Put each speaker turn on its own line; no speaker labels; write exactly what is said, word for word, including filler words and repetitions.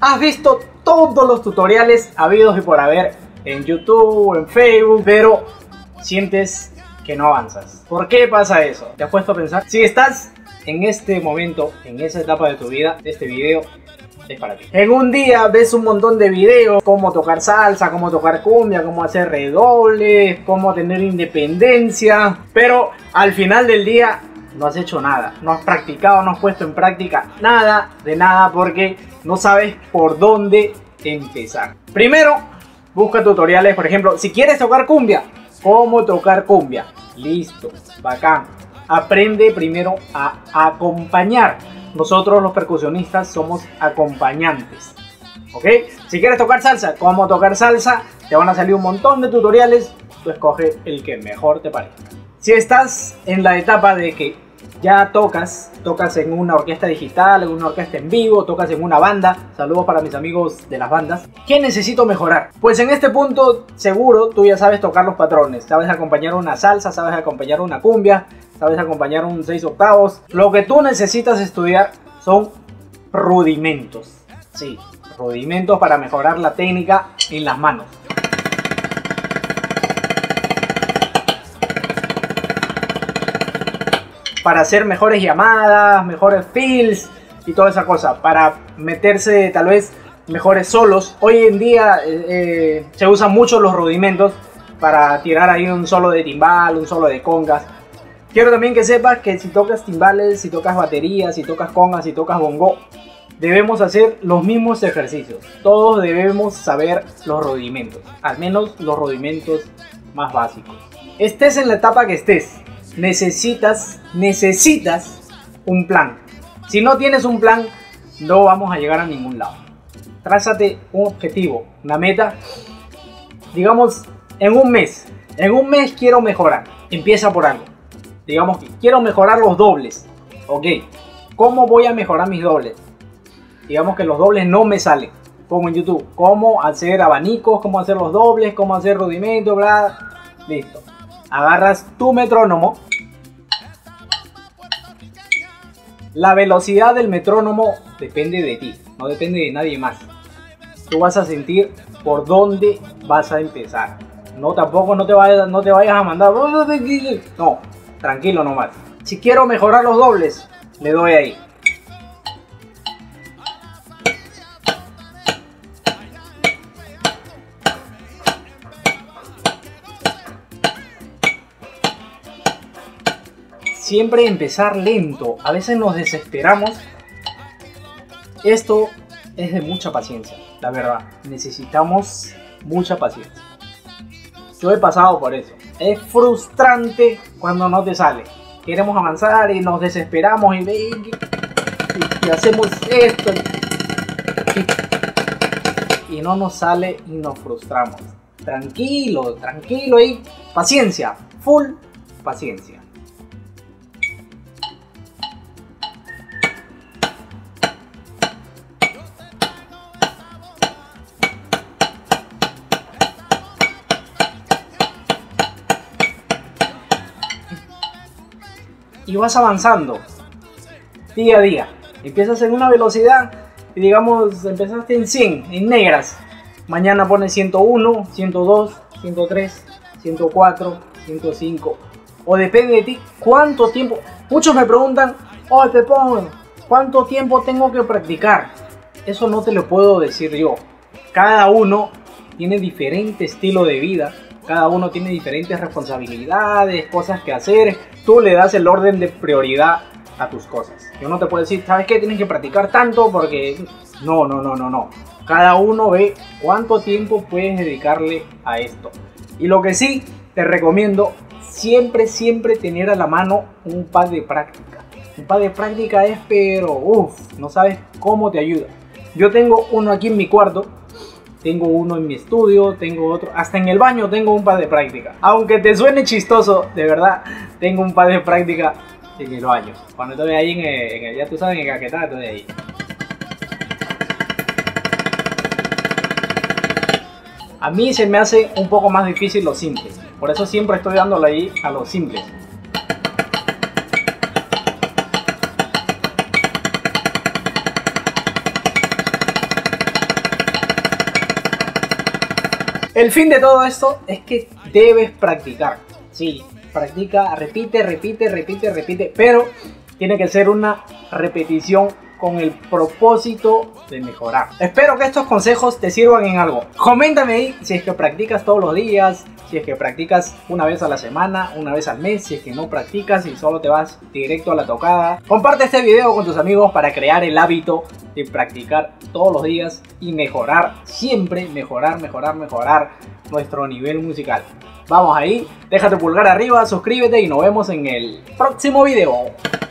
Has visto todos los tutoriales habidos y por haber en YouTube, en Facebook, pero sientes que no avanzas. ¿Por qué pasa eso? ¿Te has puesto a pensar? Si estás en este momento, en esa etapa de tu vida, este video es para ti. En un día ves un montón de videos, cómo tocar salsa, cómo tocar cumbia, cómo hacer redobles, cómo tener independencia, pero al final del día no has hecho nada, no has practicado, no has puesto en práctica nada de nada porque no sabes por dónde empezar. Primero, busca tutoriales, por ejemplo, si quieres tocar cumbia, cómo tocar cumbia. Listo, bacán. Aprende primero a acompañar. Nosotros los percusionistas somos acompañantes, ¿ok? Si quieres tocar salsa, cómo tocar salsa, te van a salir un montón de tutoriales. Tú escoge el que mejor te parezca. Si estás en la etapa de que ya tocas, tocas en una orquesta digital, en una orquesta en vivo, tocas en una banda, saludos para mis amigos de las bandas, ¿qué necesito mejorar? Pues en este punto seguro tú ya sabes tocar los patrones, sabes acompañar una salsa, sabes acompañar una cumbia, sabes acompañar un seis octavos. Lo que tú necesitas estudiar son rudimentos, sí, rudimentos para mejorar la técnica en las manos. Para hacer mejores llamadas, mejores fills y toda esa cosa. Para meterse tal vez mejores solos. Hoy en día eh, eh, se usan mucho los rudimentos para tirar ahí un solo de timbal, un solo de congas. Quiero también que sepas que si tocas timbales, si tocas baterías, si tocas congas, si tocas bongo, debemos hacer los mismos ejercicios. Todos debemos saber los rudimentos. Al menos los rudimentos más básicos. Estés en la etapa que estés. Necesitas, necesitas un plan. Si no tienes un plan, no vamos a llegar a ningún lado. Trázate un objetivo, una meta. Digamos, en un mes. En un mes quiero mejorar. Empieza por algo. Digamos que quiero mejorar los dobles. Ok, ¿cómo voy a mejorar mis dobles? Digamos que los dobles no me salen. Pongo en YouTube cómo hacer abanicos, cómo hacer los dobles, cómo hacer rudimentos, bla. Listo. Agarras tu metrónomo. La velocidad del metrónomo depende de ti, no depende de nadie más. Tú vas a sentir por dónde vas a empezar. No, tampoco no te vayas, no te vayas a mandar. No, tranquilo nomás. Si quiero mejorar los dobles, le doy ahí. Siempre empezar lento, a veces nos desesperamos. Esto es de mucha paciencia, la verdad. Necesitamos mucha paciencia. Yo he pasado por eso. Es frustrante cuando no te sale. Queremos avanzar y nos desesperamos y, y, y hacemos esto y, y no nos sale y nos frustramos. Tranquilo, tranquilo y paciencia, full paciencia. Y vas avanzando día a día. Empiezas en una velocidad y digamos empezaste en cien, en negras. Mañana pones ciento uno, ciento dos, ciento tres, ciento cuatro, ciento cinco. O depende de ti cuánto tiempo. Muchos me preguntan, oh Pepón, ¿cuánto tiempo tengo que practicar? Eso no te lo puedo decir yo. Cada uno tiene diferente estilo de vida. Cada uno tiene diferentes responsabilidades, cosas que hacer. Tú le das el orden de prioridad a tus cosas. Yo no te puedo decir, ¿sabes qué? Tienes que practicar tanto porque... No, no, no, no, no. Cada uno ve cuánto tiempo puedes dedicarle a esto. Y lo que sí te recomiendo, siempre, siempre tener a la mano un pad de práctica. Un pad de práctica es, pero, uff, no sabes cómo te ayuda. Yo tengo uno aquí en mi cuarto. Tengo uno en mi estudio, tengo otro, hasta en el baño tengo un pad de práctica. Aunque te suene chistoso, de verdad, tengo un pad de práctica en el baño. Cuando estoy ahí en el, en el ya tú sabes, en el caquetá, estoy ahí. A mí se me hace un poco más difícil lo simple. Por eso siempre estoy dándole ahí a los simples. El fin de todo esto es que debes practicar. Sí, practica, repite, repite, repite, repite, pero tiene que ser una repetición con el propósito de mejorar. Espero que estos consejos te sirvan en algo. Coméntame ahí si es que practicas todos los días, si es que practicas una vez a la semana, una vez al mes, si es que no practicas y solo te vas directo a la tocada. Comparte este video con tus amigos para crear el hábito de practicar todos los días y mejorar, siempre mejorar, mejorar, mejorar nuestro nivel musical. Vamos ahí, deja tu pulgar arriba, suscríbete y nos vemos en el próximo video.